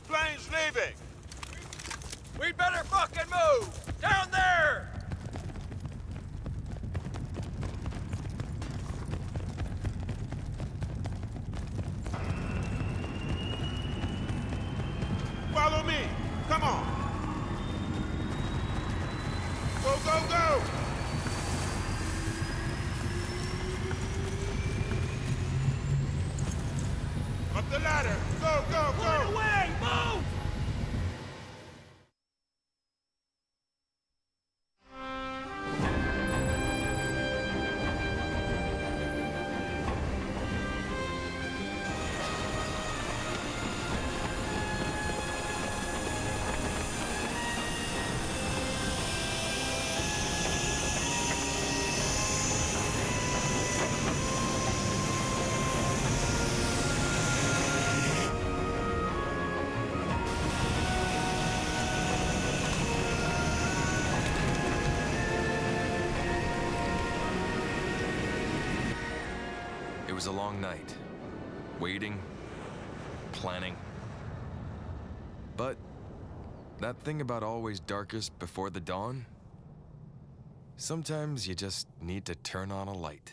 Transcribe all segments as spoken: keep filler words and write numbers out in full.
Plane's leaving! We'd better fucking move! Down there! Follow me! Come on! Go, go, go! Up the ladder! Go, go, go! Run away! Move! It was a long night. Waiting, planning. But that thing about always darkest before the dawn? Sometimes you just need to turn on a light.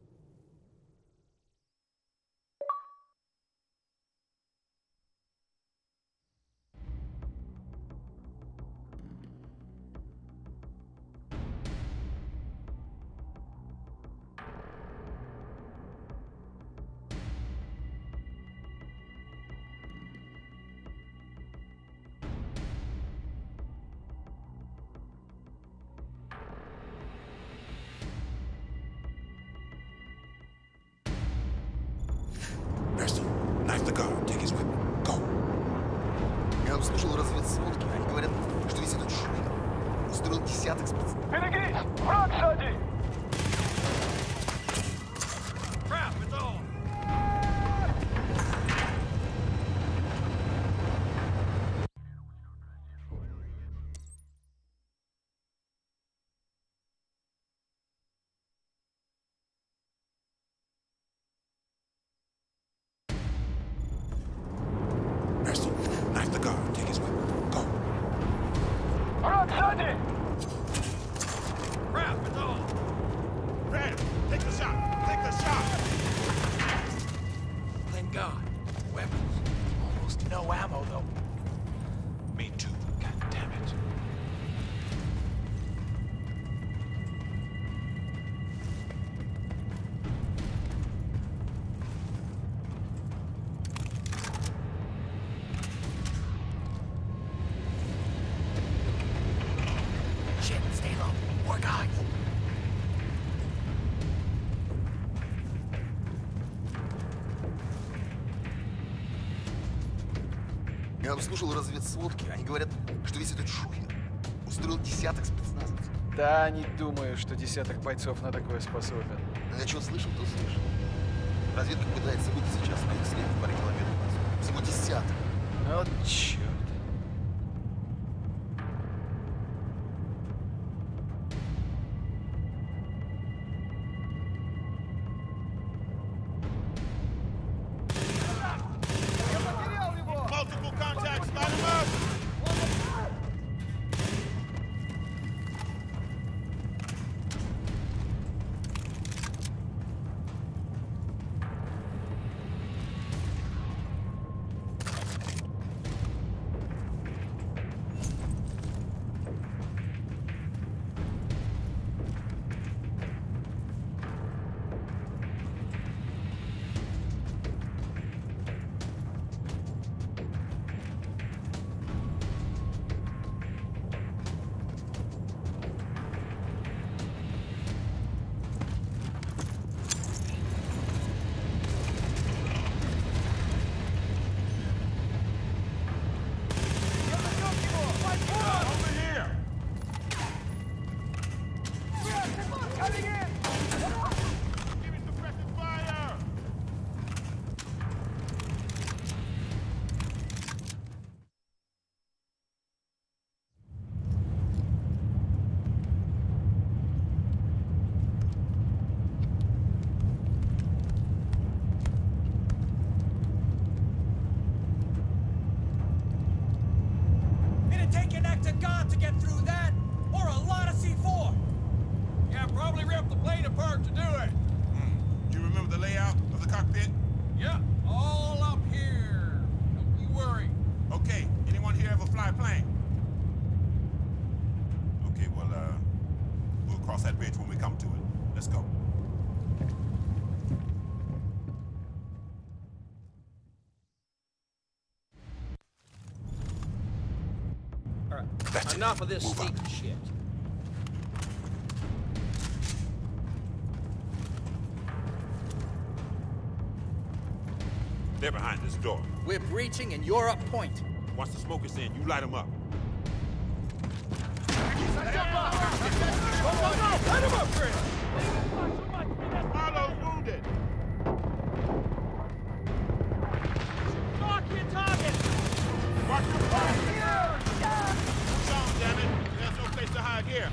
Preston, knife the guard. Take his whip. Go. Я услышал разведсводки. Они говорят, что весь этот шухер устроил десяток спецназовцев. Берегись! Враг сзади! Crap, it's all! Preston, knife the guard. Take his whip. Go. Враг сзади! Crap, it's all! Red, take the shot! Take the shot! Thank God. Weapons. Almost no ammo, though. Me too. God damn it. Shit, stay low. More guys. Я услышал разведсводки. Они говорят, что весь этот шухер устроил десяток спецназовцев. Да, не думаю, что десяток бойцов на такое способен. Но я что слышал, то слышал. Разведка пытается выйти сейчас на их след в паре километров отсюда. Всего десяток. Вот черт. Multiple contacts, line them up! gonna take an act of God to get through that, or a lot of C four. Yeah, probably rip the plane apart to do it. Hmm. You remember the layout of the cockpit? Yeah, all up here. Don't you worry. Okay, anyone here ever fly a plane? Okay, well, uh, we'll cross that bridge when we come to it. Let's go. All right, That's it. enough of this Move up. sneaky shit. They're behind this door. We're breaching and you're up point. Once the smoke is in, you light them up. Let him up, Chris! Marlo's wounded. Lock your target! Watch your fire. Push on, damn it. There's no place to hide here.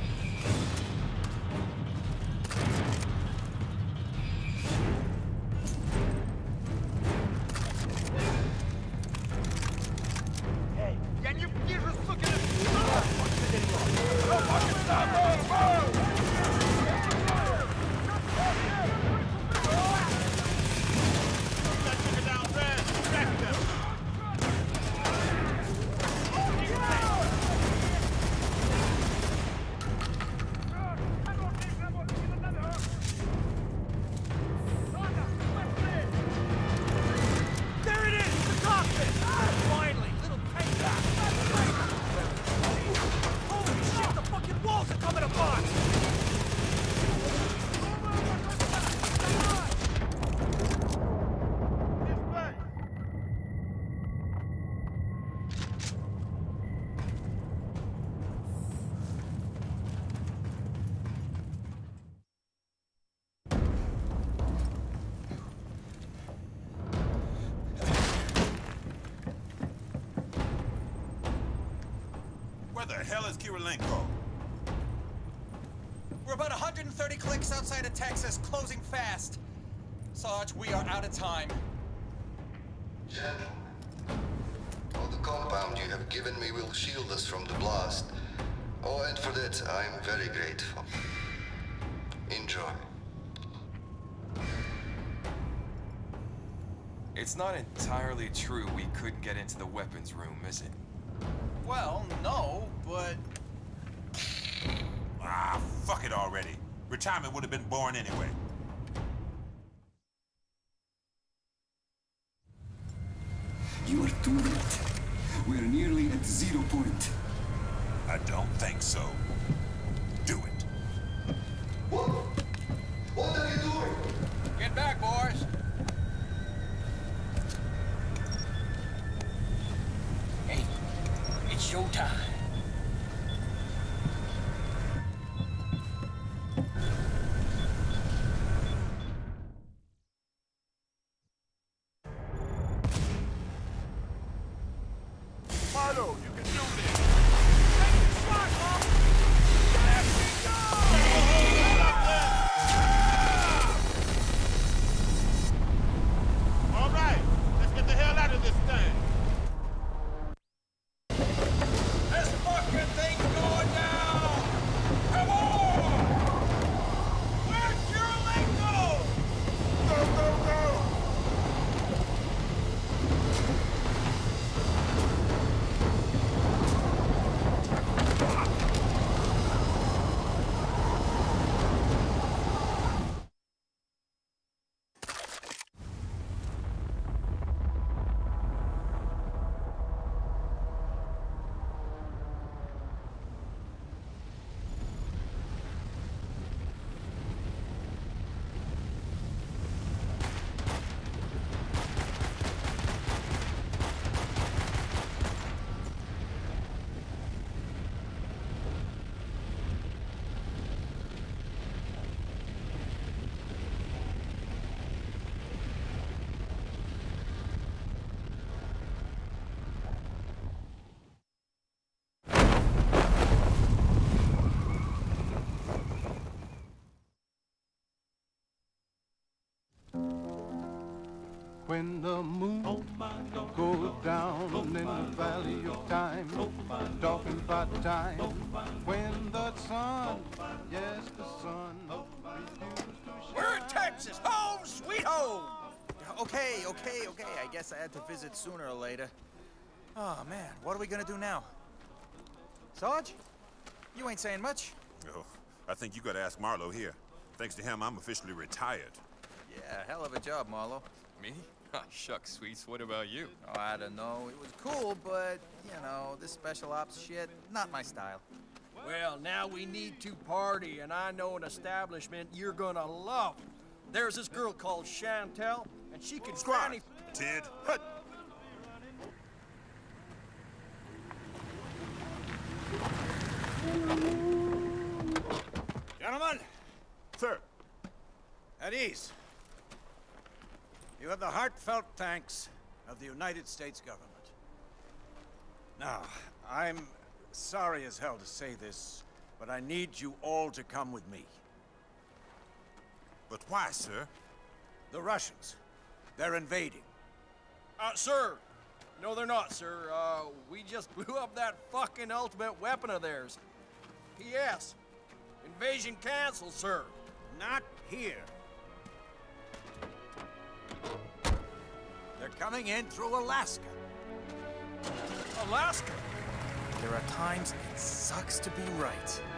There it is! The cockpit! Finally! Little payback! Holy shit! The fucking walls are coming apart! Where the hell is Kirilenko? We're about one hundred thirty clicks outside of Texas, closing fast. Sarge, we are out of time. Gentlemen, all the compound you have given me will shield us from the blast. Oh, and for that, I'm very grateful. Enjoy. It's not entirely true we couldn't get into the weapons room, is it? Well, no, but... Ah, fuck it already. Retirement would have been boring anyway. You are too late. We're nearly at zero point. I don't think so. Do it. What? What are you doing? Get back, boys! Hey, it's showtime. Marlo, you can do this. Take the shot, Mom! Let me go! All right, let's get the hell out of this thing. This fucking thing's going down! Come on! Where's Kirilenko? Go, go, go! when the moon goes down in the valley of time, talking about time when the sun, yes, the sun refused to shine. We're in Texas, home sweet home. Okay, okay, okay. I guess I had to visit sooner or later. Oh, man, what are we gonna do now? Sarge? You ain't saying much. Oh, I think you gotta ask Marlowe here. Thanks to him, I'm officially retired. Yeah, hell of a job, Marlowe. Me? Ah, shucks, Sweets. What about you? Oh, I don't know. It was cool, but, you know, this special ops shit, not my style. Well, now we need to party, and I know an establishment you're gonna love. There's this girl called Chantel, and she can Squad! granny- Ted, hut! Gentlemen, Sir, at ease. You have the heartfelt thanks of the United States government. Now, I'm sorry as hell to say this, but I need you all to come with me. but why, sir? The Russians, they're invading. Uh, sir. No, they're not, sir. Uh, we just blew up that fucking ultimate weapon of theirs. P S Invasion canceled, sir. Not here. They're coming in through Alaska. Alaska? There are times it sucks to be right.